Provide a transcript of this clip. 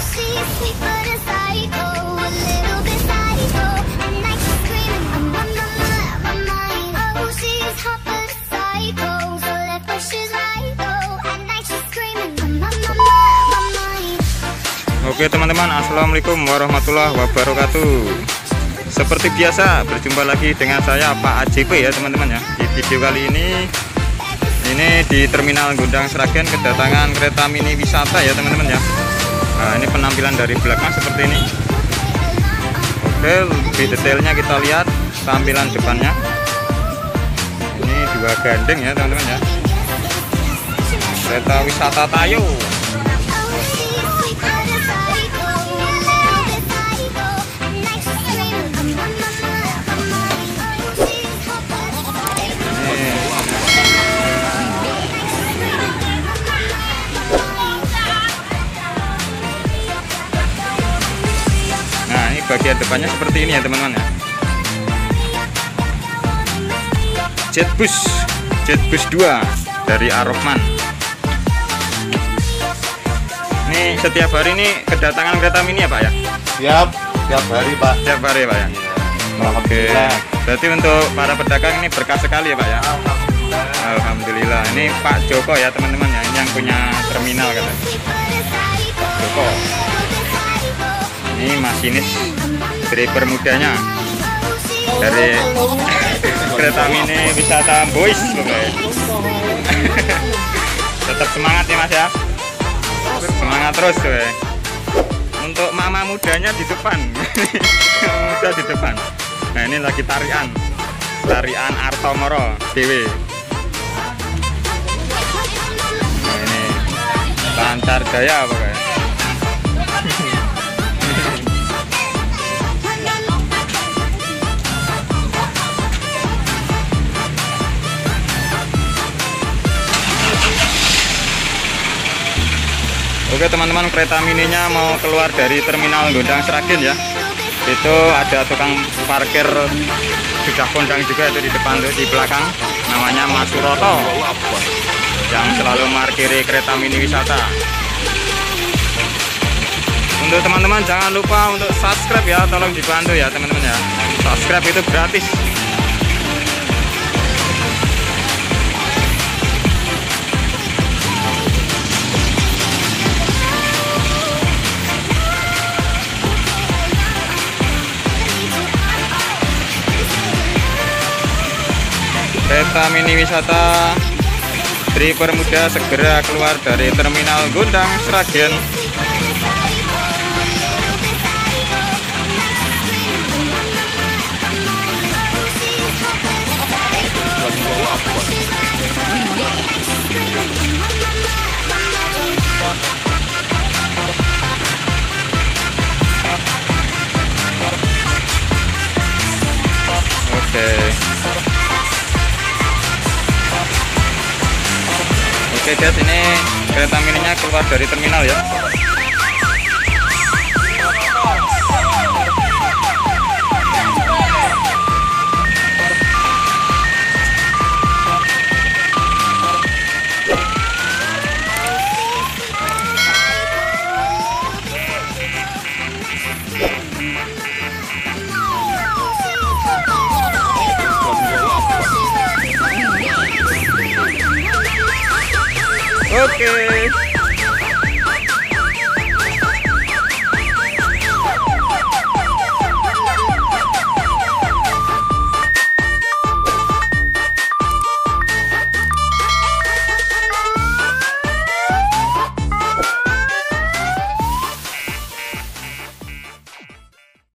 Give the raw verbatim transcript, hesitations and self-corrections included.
Oke teman-teman, assalamualaikum warahmatullahi wabarakatuh. Seperti biasa berjumpa lagi dengan saya Pak A J P ya teman-teman ya. Di video kali ini ini di Terminal Gondang Sragen kedatangan kereta mini wisata ya teman-teman ya. Nah ini penampilan dari belakang seperti ini. Oke, lebih detailnya kita lihat tampilan depannya. Ini dua gandeng ya teman-teman ya. Kereta wisata Tayo. Bagian depannya seperti ini ya teman-teman ya. Jetbus Jetbus dua dari Ar-Rahman. Ini setiap hari ini kedatangan kereta mini ya Pak ya? Siap, setiap hari Pak. Setiap hari Pak ya? Ya. Oke. Berarti untuk para pedagang ini berkah sekali ya Pak ya? Alhamdulillah. Alhamdulillah. Ini Pak Joko ya teman-teman ya, ini yang punya terminal katanya. Pak Joko. Ini masinis driver mudanya dari kereta mini wisata Boys. Tetap semangat ya Mas ya, semangat terus we. Untuk mama mudanya di depan. Muda di depan. Nah ini lagi tarian tarian Artomoro Dewi. Nah ini lancar jaya pokoknya. Oke teman-teman, kereta mininya mau keluar dari Terminal Gondang Sragen ya. Itu ada tukang parkir sudah kondang juga itu di depan tuh, di belakang. Namanya Mas Suroto yang selalu parkiri kereta mini wisata. Untuk teman-teman jangan lupa untuk subscribe ya, tolong dibantu ya teman-teman ya. Subscribe itu gratis. Kereta mini wisata driver muda segera keluar dari Terminal Gondang Sragen. Oke. Oke guys, ini kereta mininya keluar dari terminal ya. Oke.